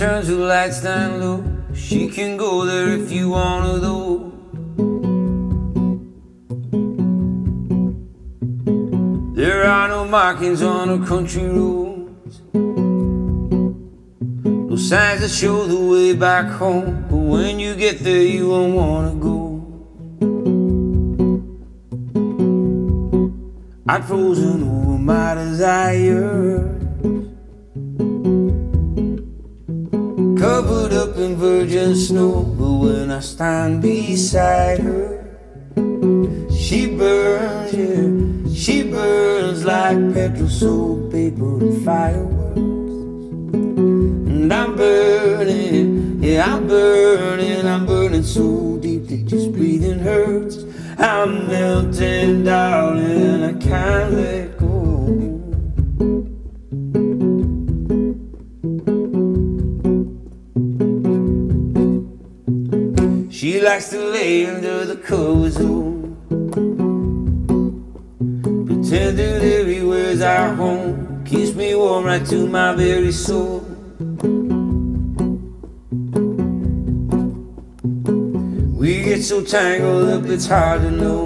turns the lights down low. She can go there if you wanna though. There are no markings on her country roads, no signs that show the way back home. But when you get there you won't wanna go. I'd frozen over my desires, covered up in virgin snow. But when I stand beside her, she burns, yeah, she burns like petrol, soap, paper and fireworks. And I'm burning, yeah, I'm burning so deep that just breathing hurts. I'm melting, darling, I can't let go. She likes to lay under the covers, oh, pretend that everywhere's our home, keeps me warm right to my very soul. We get so tangled up it's hard to know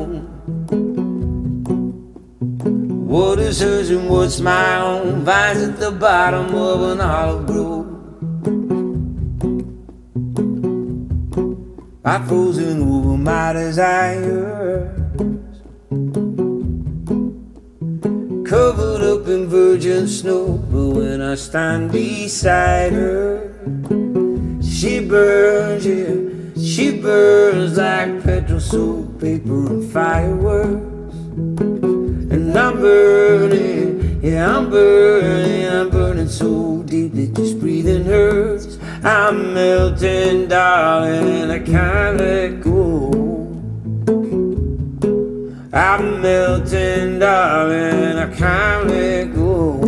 what is hers and what's my own. Vines at the bottom of an olive grove, I've frozen over my desires, covered up in virgin snow. But when I stand beside her, she burns, yeah, she burns like petrol, soap, paper and fireworks. And I'm burning, yeah, I'm burning so deep that just breathing hurts. I'm melting, darling, I can't let go. I'm melting, darling, I can't let go.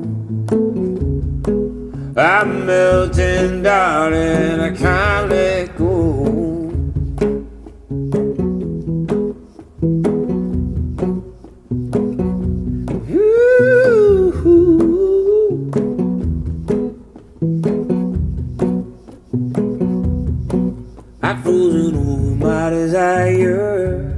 I'm melting, darling, I can't let go. I've frozen over my desires,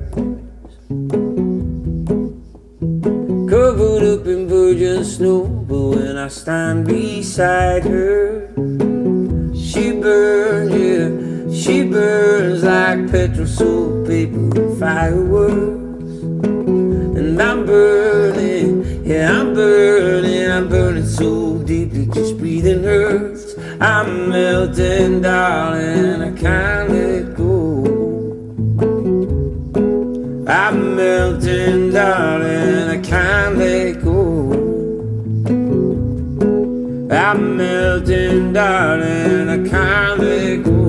covered up in virgin snow. But when I stand beside her, she burns, yeah, she burns like petrol, soap, paper and fireworks. And I'm burning, yeah, I'm burning so deep that just breathing hurts. I'm melting, darling, I can't let go. I'm melting, darling, I can't let go. I'm melting, darling, I can't let go.